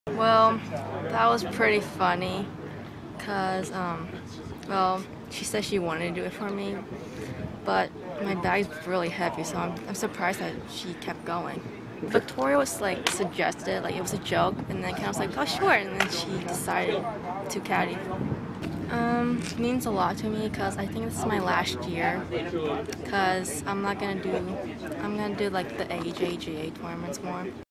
Well, that was pretty funny because, well, she said she wanted to do it for me, but my bag's really heavy, so I'm surprised that she kept going. Victoria was like suggested, like it was a joke, and then Ken was like, oh sure, and then she decided to caddy. Means a lot to me because I think this is my last year because I'm gonna do like the YCJGA tournaments more.